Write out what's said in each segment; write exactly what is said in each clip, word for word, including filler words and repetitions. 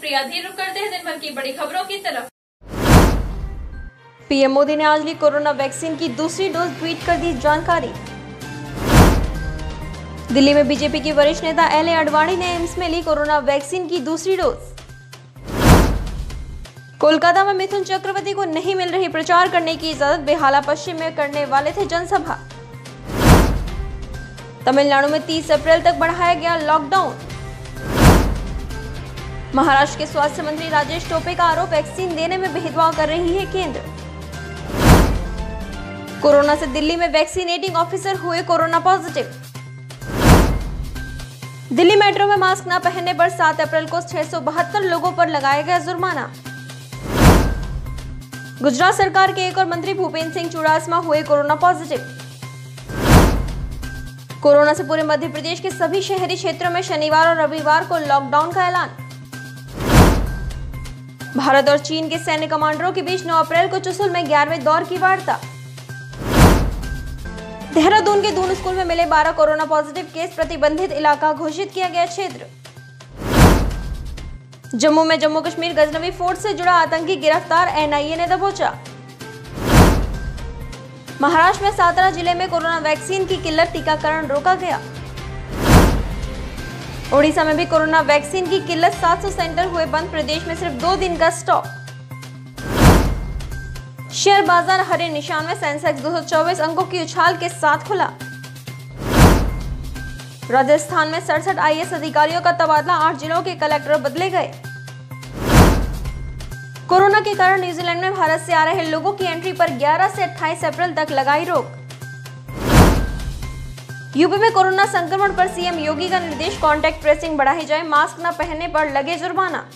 प्रिया धीर करते हैं दिन भर की बड़ी खबरों की तरफ। पीएम मोदी ने आज ली कोरोना वैक्सीन की दूसरी डोज, ट्वीट कर दी जानकारी। दिल्ली में बीजेपी की वरिष्ठ नेता एल ए आडवाणी ने एम्स में ली कोरोना वैक्सीन की दूसरी डोज। कोलकाता में मिथुन चक्रवर्ती को नहीं मिल रही प्रचार करने की इजाजत, बेहाला पश्चिम में करने वाले थे जनसभा। तमिलनाडु में तीस अप्रैल तक बढ़ाया गया लॉकडाउन। महाराष्ट्र के स्वास्थ्य मंत्री राजेश टोपे का आरोप, वैक्सीन देने में भेदभाव कर रही है केंद्र। कोरोना से दिल्ली में वैक्सीनेटिंग ऑफिसर हुए कोरोना पॉजिटिव। दिल्ली मेट्रो में मास्क न पहनने पर सात अप्रैल को छह सौ बहत्तर लोगों पर लगाया गया जुर्माना। गुजरात सरकार के एक और मंत्री भूपेंद्र सिंह चुड़ासमा हुए कोरोना पॉजिटिव। कोरोना से पूरे मध्य प्रदेश के सभी शहरी क्षेत्रों में शनिवार और रविवार को लॉकडाउन का ऐलान। भारत और चीन के सैन्य कमांडरों के बीच नौ अप्रैल को चुशुल में ग्यारहवें दौर की वार्ता। देहरादून के दून स्कूल में मिले बारह कोरोना पॉजिटिव केस, प्रतिबंधित इलाका घोषित किया गया क्षेत्र। जम्मू में जम्मू कश्मीर गजनवी फोर्ट से जुड़ा आतंकी गिरफ्तार, एन आई ए ने दबोचा। महाराष्ट्र में सातारा जिले में कोरोना वैक्सीन की किल्लत, टीकाकरण रोका गया। ओडिशा में भी कोरोना वैक्सीन की किल्लत, सात सौ सेंटर हुए बंद, प्रदेश में सिर्फ दो दिन का स्टॉक। शेयर बाजार हरे निशान में, सेंसेक्स दो सौ चौबीस अंकों की उछाल के साथ खुला। राजस्थान में सड़सठ आई ए एस अधिकारियों का तबादला, आठ जिलों के कलेक्टर बदले गए। कोरोना के कारण न्यूजीलैंड में भारत से आ रहे लोगों की एंट्री पर ग्यारह से अट्ठाईस अप्रैल तक लगाई रोक। यूपी में कोरोना संक्रमण पर सीएम योगी का निर्देश, कांटेक्ट ट्रेसिंग बढ़ाई जाए, मास्क न पहनने पर लगे जुर्माना।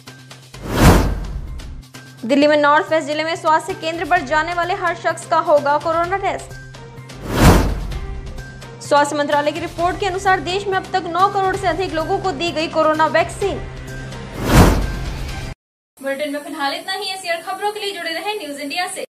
दिल्ली में नॉर्थ वेस्ट जिले में स्वास्थ्य केंद्र पर जाने वाले हर शख्स का होगा कोरोना टेस्ट। स्वास्थ्य मंत्रालय की रिपोर्ट के अनुसार देश में अब तक नौ करोड़ से अधिक लोगों को दी गई कोरोना वैक्सीन। बुलेटिन में फिलहाल इतना ही। ऐसी और खबरों के लिए जुड़े रहें न्यूज इंडिया से।